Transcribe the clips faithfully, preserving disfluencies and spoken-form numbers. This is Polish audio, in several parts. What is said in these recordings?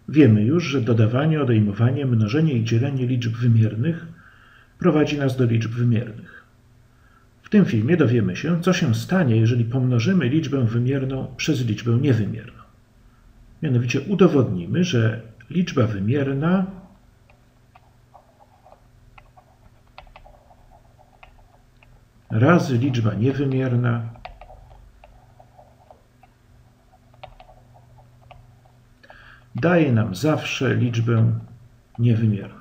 wiemy już, że dodawanie, odejmowanie, mnożenie i dzielenie liczb wymiernych prowadzi nas do liczb wymiernych. W tym filmie dowiemy się, co się stanie, jeżeli pomnożymy liczbę wymierną przez liczbę niewymierną. Mianowicie udowodnimy, że liczba wymierna razy liczba niewymierna daje nam zawsze liczbę niewymierną.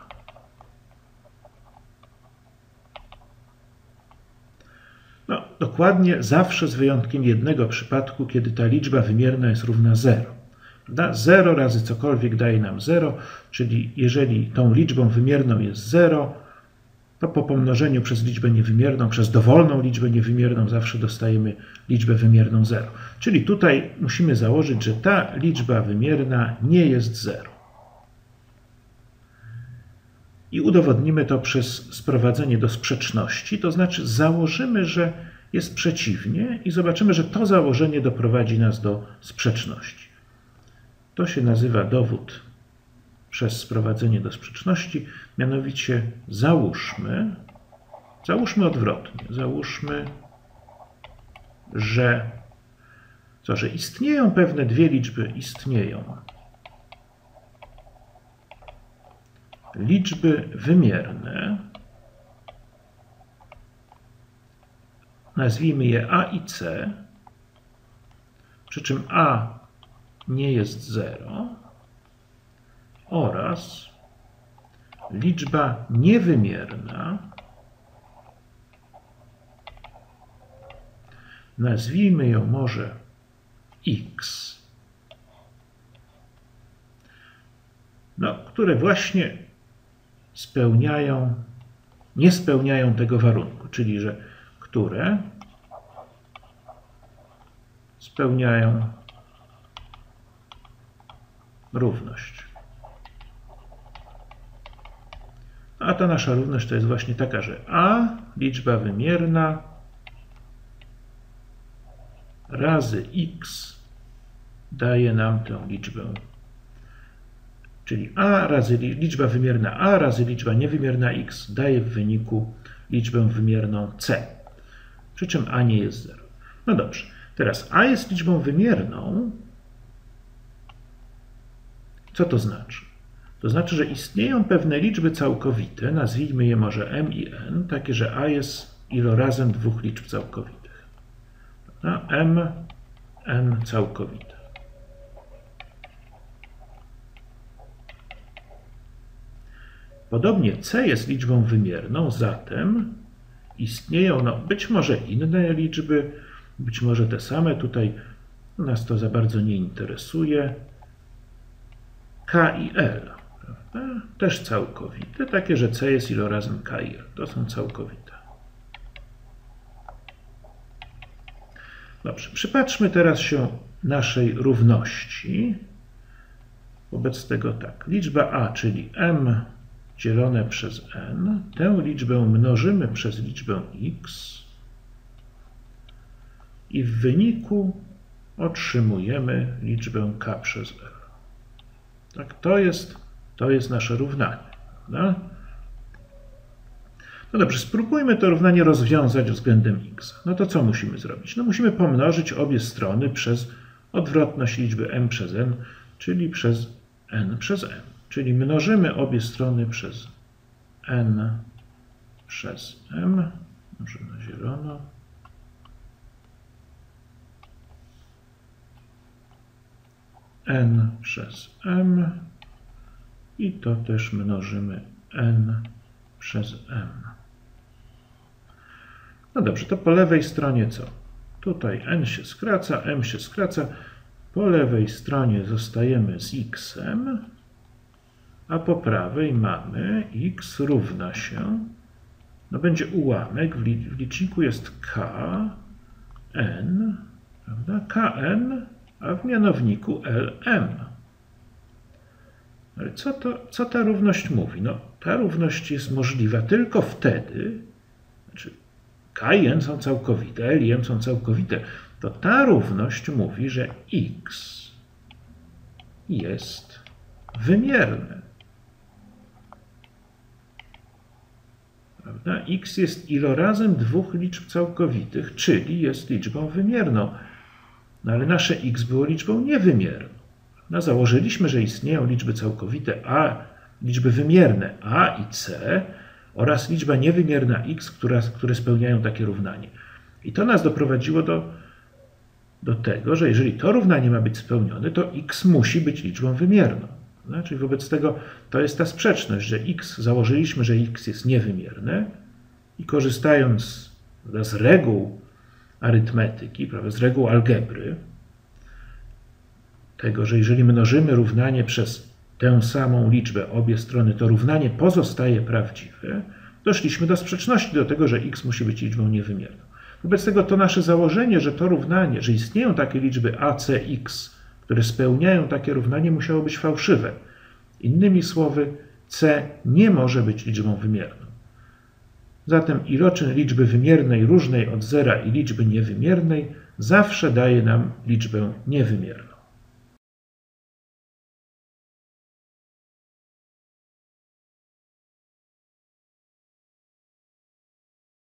No, dokładnie zawsze z wyjątkiem jednego przypadku, kiedy ta liczba wymierna jest równa zero. zero razy cokolwiek daje nam zero, czyli jeżeli tą liczbą wymierną jest zero, to po pomnożeniu przez liczbę niewymierną, przez dowolną liczbę niewymierną zawsze dostajemy liczbę wymierną zero. Czyli tutaj musimy założyć, że ta liczba wymierna nie jest zero. I udowodnimy to przez sprowadzenie do sprzeczności, to znaczy założymy, że jest przeciwnie i zobaczymy, że to założenie doprowadzi nas do sprzeczności. To się nazywa dowód przez sprowadzenie do sprzeczności, mianowicie załóżmy, załóżmy odwrotnie, załóżmy, że, co, że istnieją pewne dwie liczby, istnieją liczby wymierne, nazwijmy je A i C, przy czym A nie jest zero, oraz liczba niewymierna, nazwijmy ją może x, no, które właśnie spełniają, nie spełniają tego warunku, czyli że które spełniają równość. A ta nasza równość to jest właśnie taka, że a, liczba wymierna, razy x daje nam tę liczbę, czyli a razy liczba wymierna a razy liczba niewymierna x daje w wyniku liczbę wymierną c, przy czym a nie jest zero. No dobrze, teraz a jest liczbą wymierną. Co to znaczy? To znaczy, że istnieją pewne liczby całkowite, nazwijmy je może m i n, takie, że a jest ilorazem dwóch liczb całkowitych. m, n całkowite. Podobnie c jest liczbą wymierną, zatem istnieją no, być może inne liczby, być może te same, tutaj nas to za bardzo nie interesuje, k i l, prawda? Też całkowite, takie, że c jest ilorazem k i l, to są całkowite. Dobrze, przypatrzmy teraz się naszej równości. Wobec tego tak, liczba a, czyli m dzielone przez n, tę liczbę mnożymy przez liczbę x i w wyniku otrzymujemy liczbę k przez l. Tak, to jest, to jest nasze równanie. Prawda? No dobrze, spróbujmy to równanie rozwiązać względem x. No to co musimy zrobić? No musimy pomnożyć obie strony przez odwrotność liczby m przez n, czyli przez n przez m. Czyli mnożymy obie strony przez n przez m, może na zielono, n przez m i to też mnożymy n przez m. No dobrze, to po lewej stronie co? Tutaj n się skraca, m się skraca. Po lewej stronie zostajemy z x-em, a po prawej mamy x równa się, no będzie ułamek, w liczniku jest k, n, prawda? kn, a w mianowniku lm. Ale co, to, co ta równość mówi? No, ta równość jest możliwa tylko wtedy, znaczy k i n są całkowite, l i m są całkowite, to ta równość mówi, że x jest wymierne. Prawda? X jest ilorazem dwóch liczb całkowitych, czyli jest liczbą wymierną. No ale nasze x było liczbą niewymierną. No, założyliśmy, że istnieją liczby całkowite a, liczby wymierne a i c oraz liczba niewymierna x, która, które spełniają takie równanie. I to nas doprowadziło do, do tego, że jeżeli to równanie ma być spełnione, to x musi być liczbą wymierną. No, czyli wobec tego to jest ta sprzeczność, że x, założyliśmy, że x jest niewymierne i korzystając z reguł arytmetyki, prawda, z reguł algebry, tego, że jeżeli mnożymy równanie przez tę samą liczbę obie strony, to równanie pozostaje prawdziwe, doszliśmy do sprzeczności do tego, że x musi być liczbą niewymierną. Wobec tego to nasze założenie, że to równanie, że istnieją takie liczby a, c, x, które spełniają takie równanie, musiało być fałszywe. Innymi słowy, c nie może być liczbą wymierną. Zatem iloczyn liczby wymiernej różnej od zera i liczby niewymiernej zawsze daje nam liczbę niewymierną.